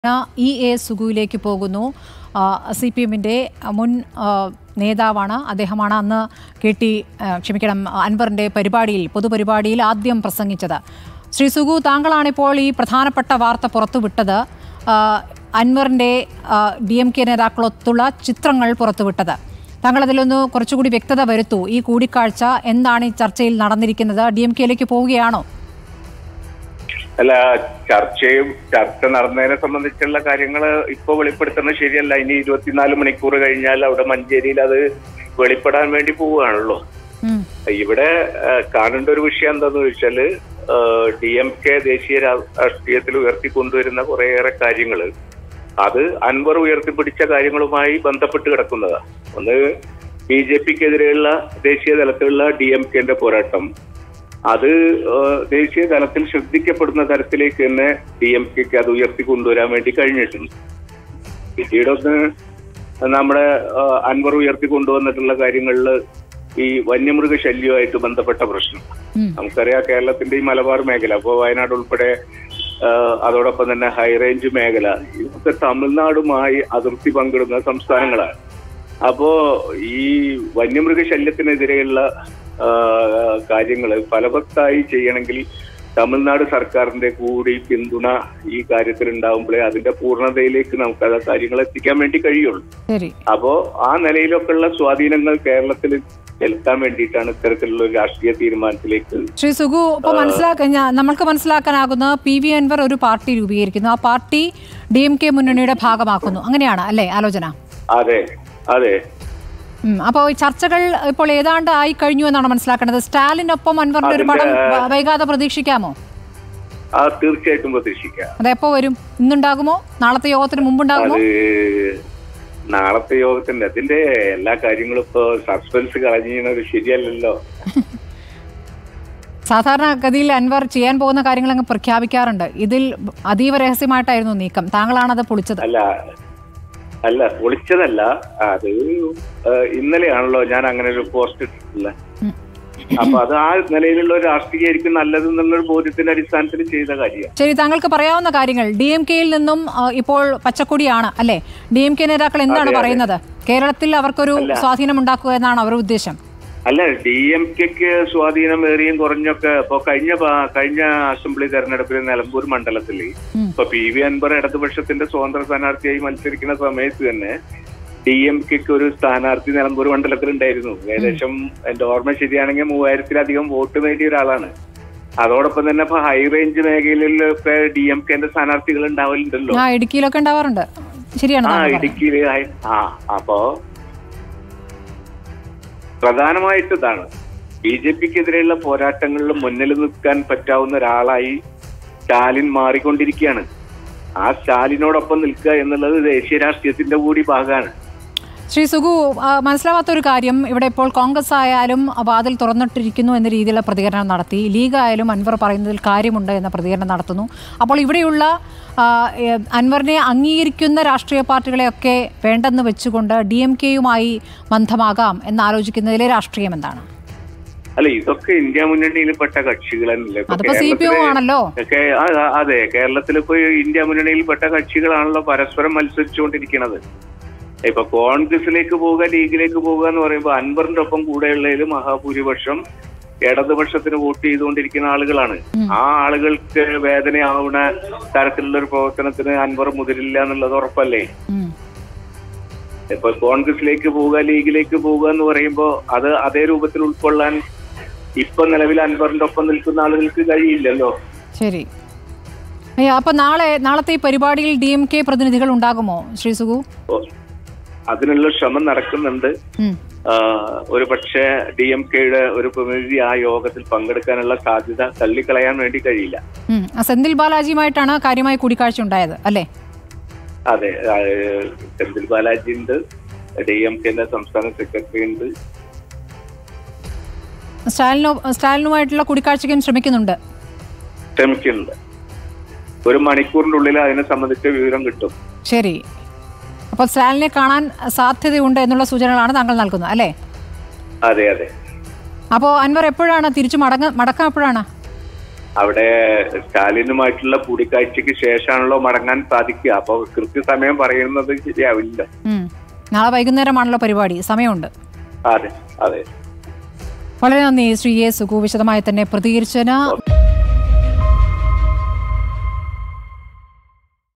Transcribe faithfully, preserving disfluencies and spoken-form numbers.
E A സുഗുവിലേക്ക് പോകുന്നു. C P എമ്മിൻ്റെ മുൻ നേതാവാണ്. അദ്ദേഹമാണ് അന്ന് കെ ടി ക്ഷമിക്കണം അൻവറിൻ്റെ പരിപാടിയിൽ പൊതുപരിപാടിയിൽ ആദ്യം പ്രസംഗിച്ചത്. ശ്രീ സുഗു, താങ്കളാണിപ്പോൾ ഈ പ്രധാനപ്പെട്ട വാർത്ത പുറത്തുവിട്ടത്. അൻവറിൻ്റെ ഡി എം കെ നേതാക്കളൊത്തുള്ള ചിത്രങ്ങൾ പുറത്തുവിട്ടത്. താങ്കൾ അതിലൊന്ന് കുറച്ചുകൂടി വ്യക്തത വരുത്തൂ. ഈ കൂടിക്കാഴ്ച എന്താണ് ഈ ചർച്ചയിൽ നടന്നിരിക്കുന്നത്? ഡി എം കെയിലേക്ക് പോവുകയാണോ? അല്ല, ചർച്ചയും ചർച്ച നടന്നതിനെ സംബന്ധിച്ചുള്ള കാര്യങ്ങൾ ഇപ്പോൾ വെളിപ്പെടുത്തുന്നത് ശരിയല്ല. ഇനി ഇരുപത്തിനാല് മണിക്കൂർ കഴിഞ്ഞാൽ അവിടെ മഞ്ചേരിയിൽ അത് വെളിപ്പെടാൻ വേണ്ടി പോവുകയാണല്ലോ. ഇവിടെ കാണേണ്ട ഒരു വിഷയം എന്താന്ന് ചോദിച്ചാല്, ഡി എം കെ ദേശീയ രാഷ്ട്രീയത്തിൽ ഉയർത്തിക്കൊണ്ടുവരുന്ന കുറേയേറെ കാര്യങ്ങൾ അത് അൻവർ ഉയർത്തിപ്പിടിച്ച കാര്യങ്ങളുമായി ബന്ധപ്പെട്ട് കിടക്കുന്നതാണ്. ഒന്ന്, ബി ജെ പിക്കെതിരെയുള്ള ദേശീയ തലത്തിലുള്ള ഡി എം കെന്റെ പോരാട്ടം, അത് ദേശീയ തലത്തിൽ ശ്രദ്ധിക്കപ്പെടുന്ന തരത്തിലേക്ക് തന്നെ ഡി എം കെക്ക് അത് ഉയർത്തിക്കൊണ്ടുവരാൻ വേണ്ടി കഴിഞ്ഞിട്ടുണ്ട്. പിന്നീട് ഒന്ന് നമ്മുടെ അൻവർ ഉയർത്തിക്കൊണ്ടുവന്നിട്ടുള്ള കാര്യങ്ങളിൽ ഈ വന്യമൃഗ ശല്യവുമായിട്ട് ബന്ധപ്പെട്ട പ്രശ്നം നമുക്കറിയാം. കേരളത്തിന്റെ ഈ മലബാർ മേഖല, അപ്പോൾ വയനാട് ഉൾപ്പെടെ, അതോടൊപ്പം തന്നെ ഹൈറേഞ്ച് മേഖല, ഇതൊക്കെ തമിഴ്നാടുമായി അതിർത്തി പങ്കിടുന്ന സംസ്ഥാനങ്ങളാണ്. അപ്പോ ഈ വന്യമൃഗ ശല്യത്തിനെതിരെയുള്ള കാര്യങ്ങൾ ഫലവത്തായി ചെയ്യണമെങ്കിൽ തമിഴ്നാട് സർക്കാരിന്റെ കൂടി പിന്തുണ ഈ കാര്യത്തിൽ ഉണ്ടാവുമ്പോഴേ അതിന്റെ പൂർണ്ണതയിലേക്ക് നമുക്ക് ആ കാര്യങ്ങൾ എത്തിക്കാൻ വേണ്ടി കഴിയുള്ളൂ. അപ്പോ ആ നിലയിലൊക്കെ ഉള്ള സ്വാധീനങ്ങൾ കേരളത്തിൽ ചെലുത്താൻ വേണ്ടിയിട്ടാണ് ഇത്തരത്തിലുള്ള ഒരു രാഷ്ട്രീയ തീരുമാനത്തിലേക്ക്. ശ്രീ സുഗു, ഇപ്പോൾ മനസ്സിലാക്കാൻ നമുക്ക് മനസ്സിലാക്കാനാകുന്ന പി വി അൻവർ ഒരു പാർട്ടി രൂപീകരിക്കുന്നു, ആ പാർട്ടി ഡി എം കെ മുന്നണിയുടെ ഭാഗമാക്കുന്നു, അങ്ങനെയാണ് അല്ലേ ആലോചന? അതെ അതെ. അപ്പോൾ ചർച്ചകൾ ഇപ്പോൾ ഏതാണ്ട് ആയി കഴിഞ്ഞു എന്നാണ് മനസ്സിലാക്കേണ്ടത്. സ്റ്റാലിനൊപ്പം അൻവറിന്റെ ഒരു പടം വൈകാതെ പ്രതീക്ഷിക്കാമോ? തീർച്ചയായിട്ടും പ്രതീക്ഷിക്കാം. അതെപ്പോ വരും? ഇന്നുണ്ടാകുമോ? നാളത്തെ യോഗത്തിന് മുമ്പുണ്ടാകുമോ? നാളത്തെ യോഗത്തിന്റെ അതിന്റെ എല്ലാ കാര്യങ്ങളും ഇപ്പൊ സസ്പെൻസ് കളഞ്ഞത് ശരിയല്ലല്ലോ. സാധാരണഗതിയിൽ അൻവർ ചെയ്യാൻ പോകുന്ന കാര്യങ്ങൾ അങ്ങ് പ്രഖ്യാപിക്കാറുണ്ട്. ഇതിൽ അതീവ രഹസ്യമായിട്ടായിരുന്നു നീക്കം. താങ്കളാണത് പൊളിച്ചത്. അല്ല അല്ല പൊളിച്ചതല്ല, അത് ഇന്നലെയാണല്ലോ ഞാൻ അങ്ങനെ ഒരു പോസ്റ്റ് ഇട്ടിട്ടില്ല. അപ്പൊ അത് ആ നിലയിലുള്ള ഒരു രാഷ്ട്രീയമായിരിക്കും നല്ലത് എന്നുള്ളൊരു ബോധ്യത്തിന്റെ അടിസ്ഥാനത്തിൽ ചെയ്ത കാര്യം. ശരി, താങ്കൾക്ക് പറയാവുന്ന കാര്യങ്ങൾ. ഡി എം കെയിൽ നിന്നും ഇപ്പോൾ പച്ചക്കൊടിയാണ് അല്ലെ? ഡി എം കെ നേതാക്കൾ എന്താണ് പറയുന്നത്? കേരളത്തിൽ അവർക്കൊരു സ്വാധീനം ഉണ്ടാക്കുക എന്നാണ് അവരുടെ ഉദ്ദേശം? അല്ല, ഡി എം കെക്ക് സ്വാധീനം ഏറിയും കുറഞ്ഞൊക്കെ ഇപ്പൊ കഴിഞ്ഞ കഴിഞ്ഞ അസംബ്ലി തെരഞ്ഞെടുപ്പിൽ നിലമ്പൂർ മണ്ഡലത്തിൽ ഇപ്പൊ പി വി അൻവർ ഇടതുപക്ഷത്തിന്റെ സ്വതന്ത്ര സ്ഥാനാർത്ഥിയായി മത്സരിക്കുന്ന സമയത്ത് തന്നെ ഡി എം കെക്ക് ഒരു സ്ഥാനാർത്ഥി നിലമ്പൂർ മണ്ഡലത്തിൽ ഉണ്ടായിരുന്നു. ഏകദേശം എന്റെ ഓർമ്മ ശരിയാണെങ്കിൽ മൂവായിരത്തിലധികം വോട്ട് നേടിയ ഒരാളാണ്. അതോടൊപ്പം തന്നെ ഇപ്പൊ ഹൈ റേഞ്ച് മേഖലയിലൊക്കെ ഡി എം കെന്റെ സ്ഥാനാർത്ഥികൾ ഉണ്ടാവലുണ്ടല്ലോ. ഇടുക്കിയിലൊക്കെ ഉണ്ടാവാറുണ്ട്. ശരിയാണ്. ആ ഇടുക്കിയില് ആ അപ്പോ പ്രധാനമായിട്ട് ഇതാണ്, ബി ജെ പിക്കെതിരെയുള്ള പോരാട്ടങ്ങളിൽ മുന്നിൽ നിൽക്കാൻ പറ്റാവുന്ന ഒരാളായി സ്റ്റാലിൻ മാറിക്കൊണ്ടിരിക്കുകയാണ്. ആ സ്റ്റാലിനോടൊപ്പം നിൽക്കുക എന്നുള്ളത് ദേശീയ രാഷ്ട്രീയത്തിന്റെ കൂടി ഭാഗമാണ്. ശ്രീ സുഗു, മനസ്സിലാവാത്തൊരു കാര്യം, ഇവിടെ ഇപ്പോൾ കോൺഗ്രസ് ആയാലും വാതിൽ തുറന്നിട്ടിരിക്കുന്നു എന്ന രീതിയിലുള്ള പ്രതികരണം നടത്തി, ലീഗ് ആയാലും അൻവർ പറയുന്നതിൽ കാര്യമുണ്ട് എന്ന പ്രതികരണം നടത്തുന്നു. അപ്പോൾ ഇവിടെയുള്ള അൻവറിനെ അംഗീകരിക്കുന്ന രാഷ്ട്രീയ പാർട്ടികളെയൊക്കെ വേണ്ടെന്ന് വെച്ചുകൊണ്ട് ഡി എം കെയുമായി ബന്ധമാകാം എന്നാലോചിക്കുന്നതിലെ രാഷ്ട്രീയം എന്താണ്? അല്ല, ഇതൊക്കെ ഇന്ത്യ മുന്നണിയിൽപ്പെട്ട കക്ഷികളല്ലേ. ആണല്ലോ. അതെ, കേരളത്തിൽ ഇപ്പൊ ഇന്ത്യ മുന്നണിയിൽപ്പെട്ട കക്ഷികളാണല്ലോ പരസ്പരം മത്സരിച്ചുകൊണ്ടിരിക്കുന്നത്. ഇപ്പൊ കോൺഗ്രസിലേക്ക് പോവുക, ലീഗിലേക്ക് പോവുക എന്ന് പറയുമ്പോൾ അൻവറിന്റെ ഒപ്പം കൂടെയുള്ളതിൽ മഹാഭൂരിപക്ഷം ഇടതുപക്ഷത്തിന് വോട്ട് ചെയ്തുകൊണ്ടിരിക്കുന്ന ആളുകളാണ്. ആ ആളുകൾക്ക് വേദനയാവുന്ന തരത്തിലുള്ള ഒരു പ്രവർത്തനത്തിന് അൻവർ മുതിരില്ല എന്നുള്ളത് ഉറപ്പല്ലേ. ഇപ്പൊ കോൺഗ്രസിലേക്ക് പോവുക, ലീഗിലേക്ക് പോവുക എന്ന് പറയുമ്പോ അത് അതേ രൂപത്തിൽ ഉൾക്കൊള്ളാൻ ഇപ്പൊ നിലവിൽ അൻവറിന്റെ ഒപ്പം നിൽക്കുന്ന ആളുകൾക്ക് കഴിയില്ലല്ലോ. ശരി, അപ്പൊ നാളെ നാളത്തെ ഈ പരിപാടിയിൽ ഡി എം കെ പ്രതിനിധികൾ ഉണ്ടാകുമോ ശ്രീ സുഗു? അതിനുള്ള ശ്രമം നടക്കുന്നുണ്ട്. ഒരു പക്ഷേ ഡി എം കെയുടെ ഒരു പ്രതിനിധി ആ യോഗത്തിൽ പങ്കെടുക്കാനുള്ള സാധ്യത തള്ളിക്കളയാൻ വേണ്ടി കഴിയില്ല. സെന്തിൽ ബാലാജിയുമായിട്ടാണ് കാര്യമായി കൂടിക്കാഴ്ച ഉണ്ടായത് അല്ലേ? അതെ, സെന്തിൽ ബാലാജി ഉണ്ട്, ഡി എം കെന്റെ സംസ്ഥാന സെക്രട്ടറി ഉണ്ട്. സ്റ്റാലിനോ സ്റ്റാലിനുമായിട്ടുള്ള കൂടിക്കാഴ്ചയ്ക്കും ശ്രമിക്കുന്നുണ്ട് ശ്രമിക്കുന്നുണ്ട് ഒരു മണിക്കൂറിന്റെ ഉള്ളിൽ അതിനെ സംബന്ധിച്ച വിവരം കിട്ടും. ശരി, അപ്പോൾ സ്റ്റാലിനെ കാണാൻ സാധ്യതയുണ്ട് എന്നുള്ള സൂചനകളാണ് താങ്കൾ നൽകുന്നത് അല്ലേ? അതെ അതെ. അപ്പോൾ അൻവർ എപ്പോഴാണ് തിരിച്ചു മടങ്ങ മടക്കം എപ്പോഴാണ്? അവിടെ സ്റ്റാലിനുമായിട്ടുള്ള കൂടിക്കാഴ്ചക്ക് ശേഷമാണല്ലോ മടങ്ങാൻ സാധിക്കുക. അപ്പൊ കൃത്യസമയം പറയുന്നത് ശരിയാവില്ല. നാളെ വൈകുന്നേരമാണല്ലോ പരിപാടി, സമയമുണ്ട്. അതെ അതെ. വളരെ നന്ദി ശ്രീ എ സുഗു, വിശദമായി തന്നെ പ്രതികരിച്ചതിന്.